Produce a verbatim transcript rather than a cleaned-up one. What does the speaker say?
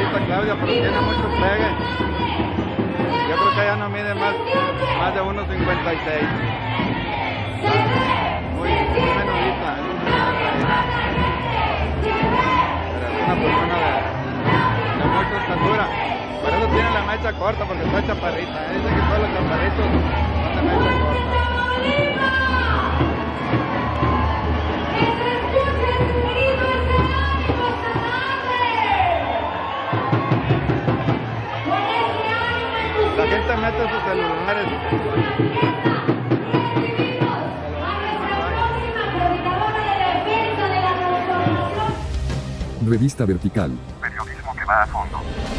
señorita Claudia, pero tiene mucho pegue. Yo creo que ella no mide más, más de uno cincuenta y seis. Muy, muy menudita. Pero es una persona de, de mucha estatura. Por eso tiene la mecha corta, porque está chaparrita. ¿eh? Dicen que todos los chaparritos son de mecha corta. La gente mete sus celulares. Revista Vertical. Periodismo que va a fondo.